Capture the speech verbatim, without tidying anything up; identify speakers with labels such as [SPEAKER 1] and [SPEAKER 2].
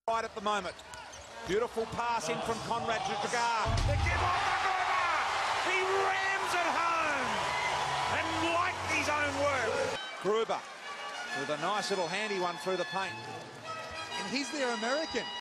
[SPEAKER 1] right at the moment. Beautiful pass in from Conrad to Gruber. The give on to Gruber! He rams it home! And like his own work. Gruber with a nice little handy one through the paint.
[SPEAKER 2] And he's their American.